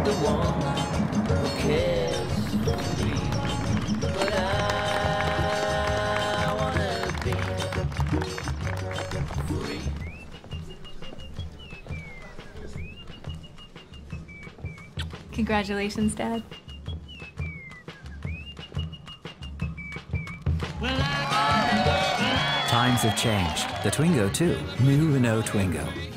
the one who cares for me. But I wanna be free. Congratulations, Dad. Times have changed. The Twingo, too. New Renault Twingo.